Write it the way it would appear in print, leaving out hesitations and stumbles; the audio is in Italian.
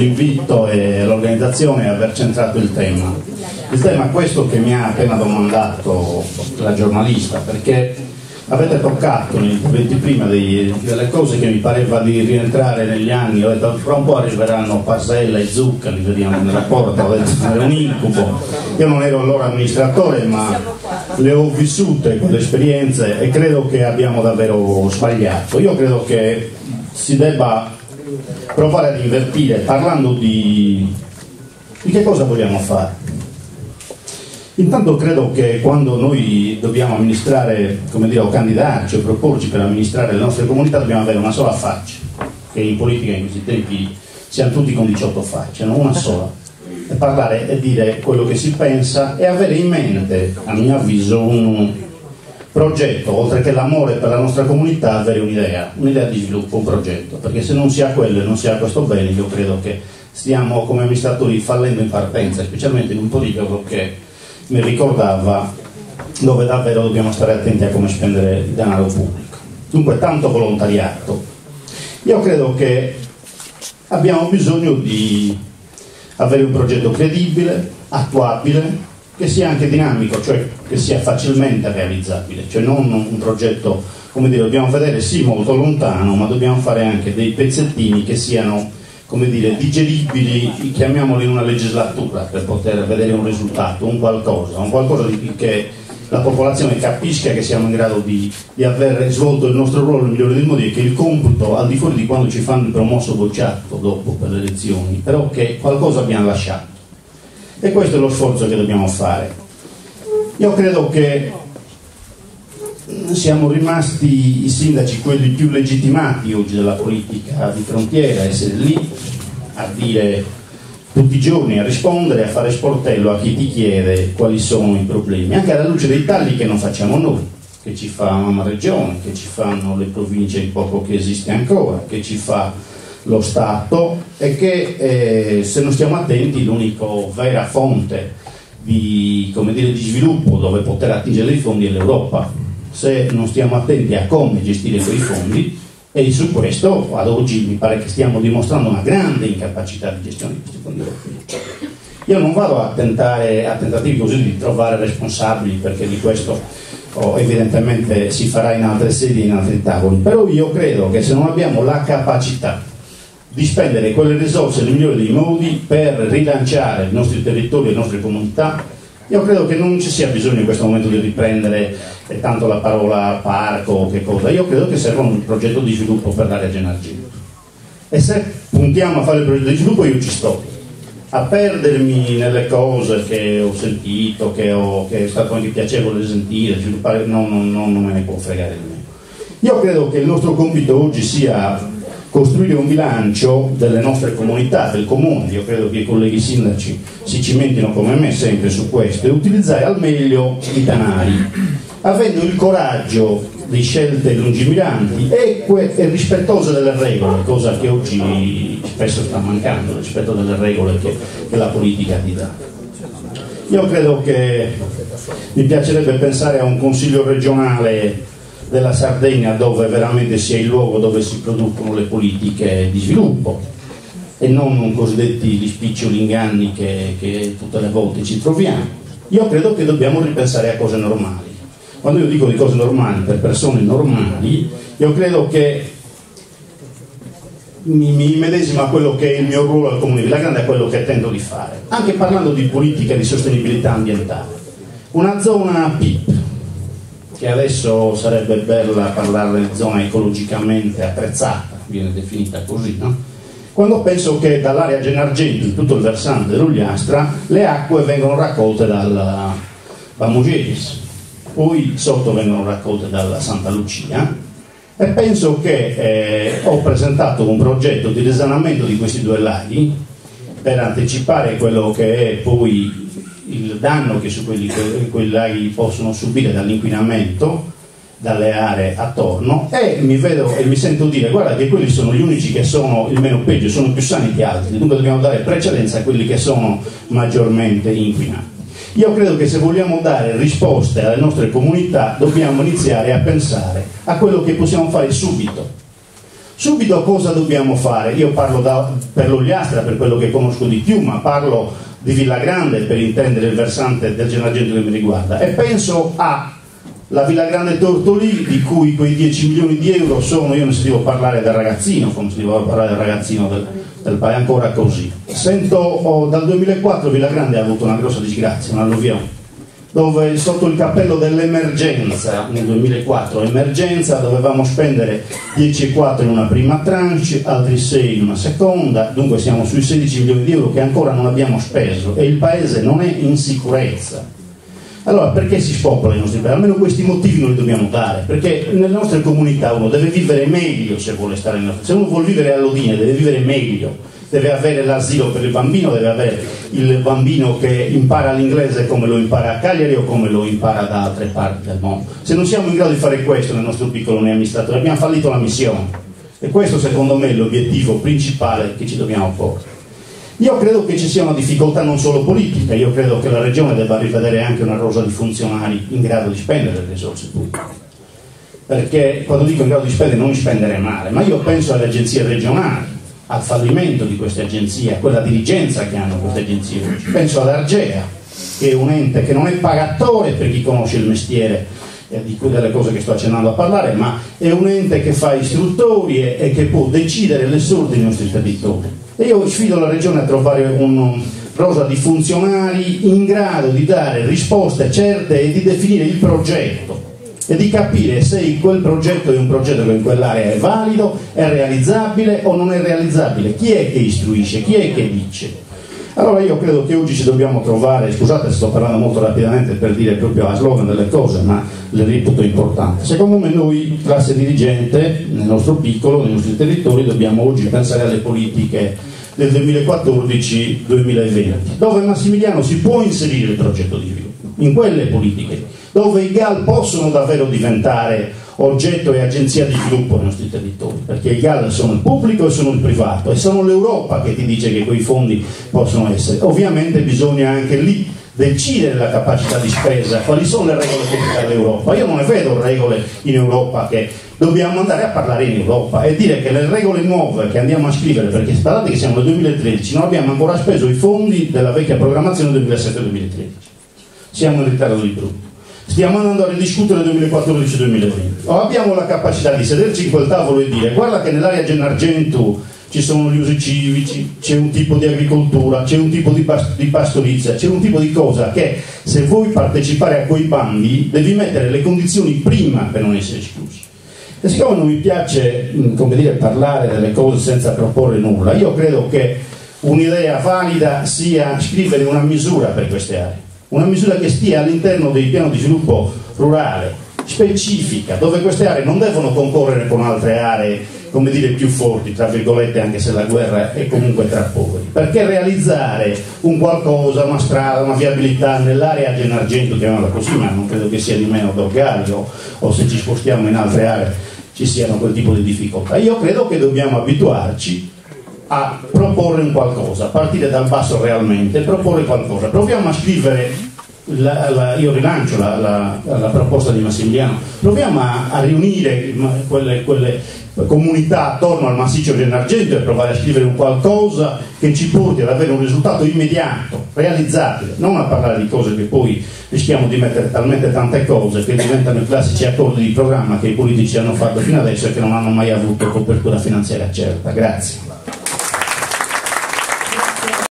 l'invito e l'organizzazione e aver centrato il tema. Il tema è questo che mi ha appena domandato la giornalista, perché avete toccato nei interventi prima delle cose che mi pareva di rientrare negli anni. Ho detto fra un po' arriveranno Pasella e Zucca, li vediamo nel rapporto, ho detto era un incubo. Io non ero allora amministratore, ma le ho vissute quelle esperienze e credo che abbiamo davvero sbagliato. Io credo che si debba provare ad invertire parlando di che cosa vogliamo fare. Intanto credo che quando noi dobbiamo amministrare, come dire, o candidarci o proporci per amministrare le nostre comunità, dobbiamo avere una sola faccia, che in politica in questi tempi siamo tutti con 18 facce, non una sola, e parlare e dire quello che si pensa e avere in mente, a mio avviso, un progetto, oltre che l'amore per la nostra comunità, avere un'idea di sviluppo, un progetto, perché se non si ha quello e non si ha questo bene, io credo che stiamo come amministratori fallendo in partenza, specialmente in un politico che mi ricordava dove davvero dobbiamo stare attenti a come spendere il denaro pubblico. Dunque tanto volontariato. Io credo che abbiamo bisogno di avere un progetto credibile, attuabile, che sia anche dinamico, cioè che sia facilmente realizzabile, cioè non un progetto, come dire, dobbiamo vedere sì molto lontano, ma dobbiamo fare anche dei pezzettini che siano, come dire, digeribili, chiamiamoli in una legislatura, per poter vedere un risultato, un qualcosa che la popolazione capisca che siamo in grado di aver svolto il nostro ruolo nel migliore dei modi, e che il computo, al di fuori di quando ci fanno il promosso bocciato dopo per le elezioni, però che qualcosa abbiamo lasciato. E questo è lo sforzo che dobbiamo fare. Io credo che siamo rimasti i sindaci quelli più legittimati oggi della politica di frontiera, essere lì a dire tutti i giorni, a rispondere, a fare sportello a chi ti chiede quali sono i problemi, anche alla luce dei tagli che non facciamo noi, che ci fa una regione, che ci fanno le province in poco che esiste ancora, che ci fa lo Stato, e che se non stiamo attenti l'unica vera fonte di, come dire, di sviluppo dove poter attingere i fondi è l'Europa. Se non stiamo attenti a come gestire quei fondi, e su questo ad oggi mi pare che stiamo dimostrando una grande incapacità di gestione di questi fondi europei. Io non vado a tentativi così di trovare responsabili, perché di questo evidentemente si farà in altre sedi e in altri tavoli, però io credo che se non abbiamo la capacità di spendere quelle risorse nel migliore dei modi per rilanciare i nostri territori e le nostre comunità, io credo che non ci sia bisogno in questo momento di riprendere tanto la parola parco o che cosa. Io credo che serva un progetto di sviluppo per l'area Gennargentu, e se puntiamo a fare il progetto di sviluppo io ci sto. A perdermi nelle cose che ho sentito, che è stato anche piacevole sentire, sviluppare, non me ne può fregare di me. Io credo che il nostro compito oggi sia costruire un bilancio delle nostre comunità, del comune. Io credo che i colleghi sindaci si cimentino come me sempre su questo, e utilizzare al meglio i denari, avendo il coraggio di scelte lungimiranti, eque e rispettose delle regole, cosa che oggi spesso sta mancando, il rispetto delle regole che la politica ti dà. Io credo che mi piacerebbe pensare a un consiglio regionale della Sardegna dove veramente sia il luogo dove si producono le politiche di sviluppo, e non cosiddetti gli spiccioli inganni che tutte le volte ci troviamo. Io credo che dobbiamo ripensare a cose normali. Quando io dico di cose normali per persone normali, io credo che mi medesima a quello che è il mio ruolo al Comune di Villagrande, a quello che tento di fare, anche parlando di politica di sostenibilità ambientale. Una zona PIP, che adesso sarebbe bella parlarne di zona ecologicamente attrezzata, viene definita così, no? Quando penso che dall'area Gennargentu, in tutto il versante dell'Ogliastra, le acque vengono raccolte dal Mugeris, poi sotto vengono raccolte dalla Santa Lucia, e penso che ho presentato un progetto di risanamento di questi due laghi per anticipare quello che è poi il danno che quei laghi possono subire dall'inquinamento dalle aree attorno, e mi sento dire: guarda che quelli sono gli unici che sono il meno peggio, sono più sani di altri, dunque dobbiamo dare precedenza a quelli che sono maggiormente inquinati. Io credo che se vogliamo dare risposte alle nostre comunità dobbiamo iniziare a pensare a quello che possiamo fare subito. Subito cosa dobbiamo fare? Io parlo per l'Ogliastra, per quello che conosco di più, ma parlo di Villagrande per intendere il versante del Gennargentu che mi riguarda, e penso alla Villagrande Tortolì, di cui quei 10 milioni di euro sono, io ne sentivo parlare del ragazzino, come sentivo parlare del ragazzino del paese, ancora così. Sento, dal 2004 Villagrande ha avuto una grossa disgrazia, un'alluvione, dove sotto il cappello dell'emergenza, nel 2004, emergenza, dovevamo spendere 10,4 in una prima tranche, altri 6 in una seconda, dunque siamo sui 16 milioni di euro che ancora non abbiamo speso e il paese non è in sicurezza. Allora perché si spopola i nostri paesi? Almeno questi motivi non li dobbiamo dare, perché nelle nostre comunità uno deve vivere meglio se vuole stare se uno vuole vivere a Lodine deve vivere meglio, deve avere l'asilo per il bambino, deve avere il bambino che impara l'inglese come lo impara a Cagliari o come lo impara da altre parti del mondo. Se non siamo in grado di fare questo nel nostro piccolo amministratore, abbiamo fallito la missione, e questo secondo me è l'obiettivo principale che ci dobbiamo porre. Io credo che ci sia una difficoltà non solo politica, io credo che la Regione debba rivedere anche una rosa di funzionari in grado di spendere le risorse pubbliche, perché quando dico in grado di spendere non spendere male, ma io penso alle agenzie regionali, al fallimento di queste agenzie, a quella dirigenza che hanno queste agenzie oggi. Penso all'Argea, che è un ente che non è pagatore per chi conosce il mestiere di cui delle cose che sto accennando a parlare, ma è un ente che fa istruttorie e che può decidere le sorti dei nostri territori. E io sfido la Regione a trovare una rosa di funzionari in grado di dare risposte certe e di definire il progetto e di capire se quel progetto è un progetto che in quell'area è valido, è realizzabile o non è realizzabile, chi è che istruisce, chi è che dice. Allora io credo che oggi ci dobbiamo trovare, scusate se sto parlando molto rapidamente per dire proprio a slogan delle cose, ma le reputo importanti. Secondo me noi, classe dirigente, nel nostro piccolo, nei nostri territori, dobbiamo oggi pensare alle politiche del 2014-2020, dove Massimiliano si può inserire il progetto di sviluppo, in quelle politiche, dove i GAL possono davvero diventare oggetto e agenzia di sviluppo nei nostri territori, perché i GAL sono il pubblico e sono il privato e sono l'Europa che ti dice che quei fondi possono essere. Ovviamente bisogna anche lì decidere la capacità di spesa, quali sono le regole che dà l'Europa. Io non ne vedo regole in Europa, che dobbiamo andare a parlare in Europa e dire che le regole nuove che andiamo a scrivere, perché guardate che siamo nel 2013, non abbiamo ancora speso i fondi della vecchia programmazione 2007-2013, siamo in ritardo di brutto. Stiamo andando a ridiscutere 2014-2020. O abbiamo la capacità di sederci in quel tavolo e dire: guarda che nell'area Gennargentu ci sono gli usi civici, c'è un tipo di agricoltura, c'è un tipo di pastorizia, c'è un tipo di cosa che, se vuoi partecipare a quei bandi, devi mettere le condizioni prima per non essere esclusi. E siccome non mi piace, come dire, parlare delle cose senza proporre nulla, io credo che un'idea valida sia scrivere una misura per queste aree, una misura che stia all'interno del piano di sviluppo rurale, specifica, dove queste aree non devono concorrere con altre aree, come dire, più forti, tra virgolette, anche se la guerra è comunque tra poveri, perché realizzare un qualcosa, una strada, una viabilità nell'area Gennargentu, chiamiamola così, ma non credo che sia di meno Dorgallo, o se ci spostiamo in altre aree ci siano quel tipo di difficoltà. Io credo che dobbiamo abituarci a proporre un qualcosa, partire dal basso realmente, proporre qualcosa. Proviamo a scrivere, io rilancio la proposta di Massimiliano, proviamo a riunire quelle comunità attorno al massiccio Gennargentu e provare a scrivere un qualcosa che ci porti ad avere un risultato immediato, realizzabile, non a parlare di cose che poi rischiamo di mettere talmente tante cose che diventano i classici accordi di programma che i politici hanno fatto fino adesso e che non hanno mai avuto copertura finanziaria certa. Grazie.